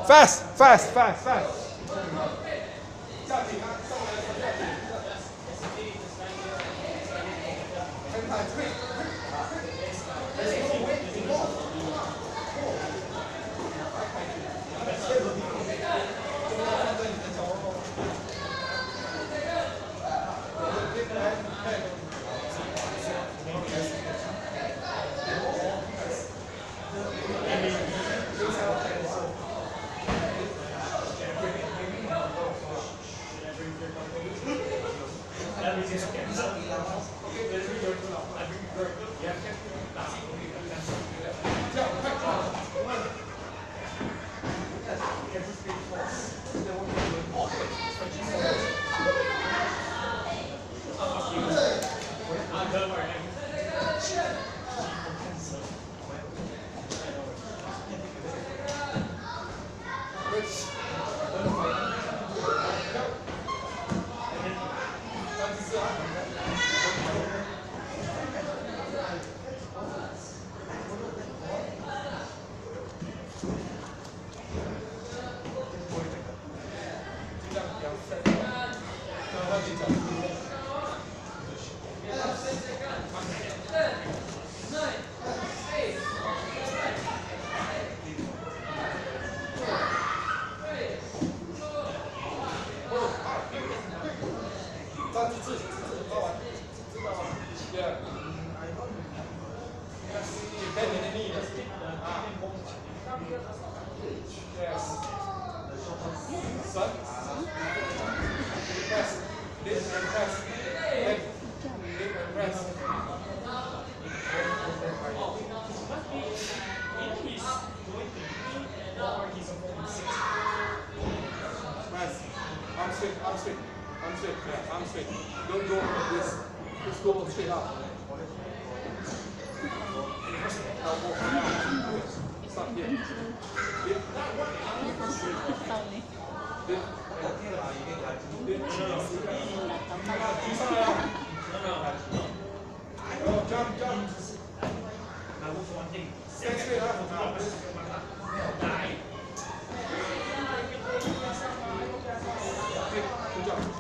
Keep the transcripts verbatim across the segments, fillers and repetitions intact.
Fast, fast, fast, fast. I'm straight, I'm straight, I'm straight, yeah, I'm straight. Don't go like this. Just go straight up. Elbow down. Stop here. Dip. Dip. Oh, jump, jump. Stay straight up. Good job.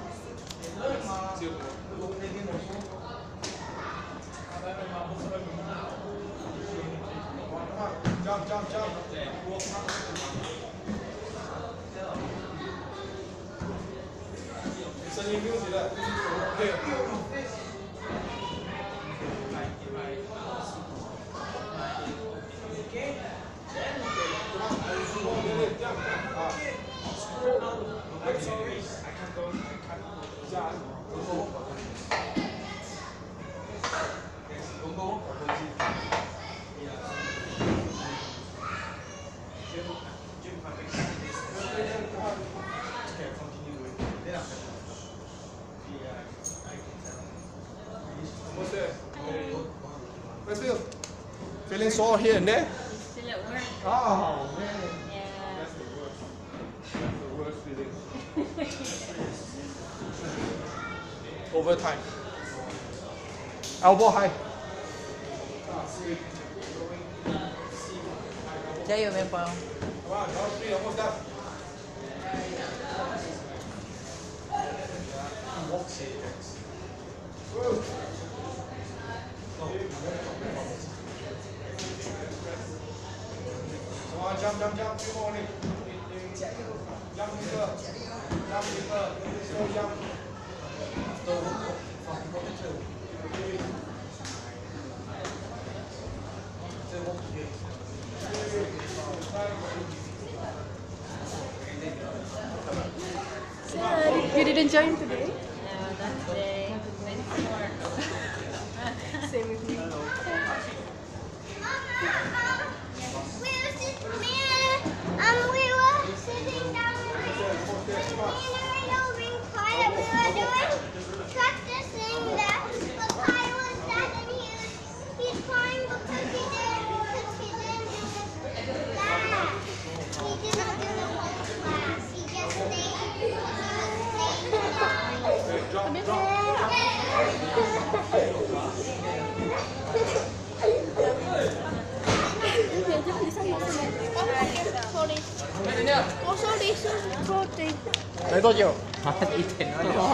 Jump, jump, jump. It's a new music. Okay. Let's feel. Feeling sore here and there? Still at work. Oh, man. Yeah. That's the worst. That's the worst feeling. Overtime. Elbow high. 加油，面包。 Come on, count three, almost done. Woo. Come on, jump, jump, jump, two more only. Jump deeper. Jump deeper. Slow jump. So, you didn't join today? No, not today. twenty-four. Same with me. Um, we were sitting down in the ring pie that we were doing, practicing that the pie was dead and he was, he's crying because he didn't, because he didn't do that. He didn't do the whole class. He just stayed, he just stayed down. 我手里是锅底。 来多久？ 啊，一点多久？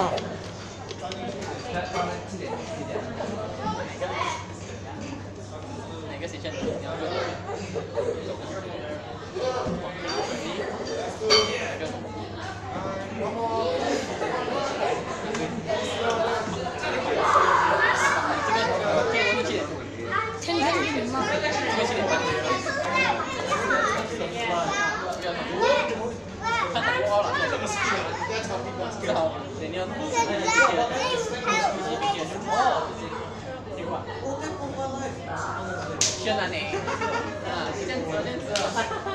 哪个谁先？你要热天天云吗？ 这个七点半。看太多了，这个是。好，等你要。哦，听话。轩啊你，啊，这样子，这样子。